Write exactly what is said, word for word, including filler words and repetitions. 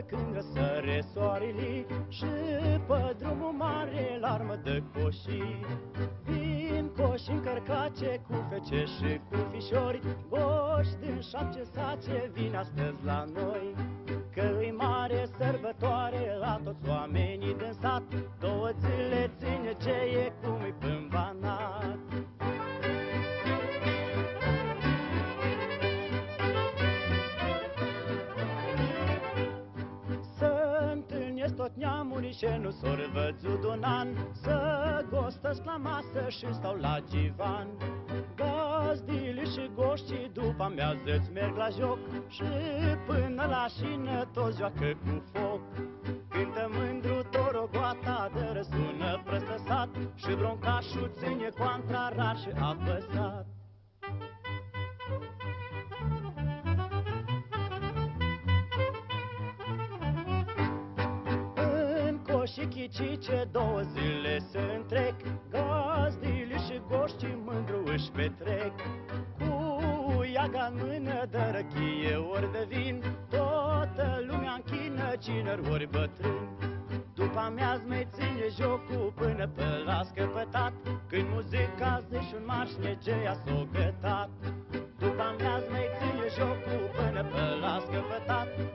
când răsăre soarele și pe drumul mare larmă de coșii. Vin coși încărcace cu fece și cu fișori, goși din șapte sace vin astăzi la noi. Că-i mare sărbătoare la toți oamenii din sat, două zile ține ce e cum-i până banat. Tot neamuri și nu s-or văzut un an, să gostăsc la masă și stau la divan. Gazdile și goștii după amiază-ți merg la joc și până la șină toți joacă cu foc. Cântă mândru torogoata de răsună prăstă sat și broncașul ține contra rar și apăsat. Și chicice două zile se întrec, gazdile și goștii mândru își petrec. Cu iaga în mână de răchie ori de vin, toată lumea închină, cineri ori bătrân. După amiaz mai ține jocul până pe la scăpătat, când muzica zici un marș negea s-o gătat. După amiaz mai ține jocul până pe la scăpătat,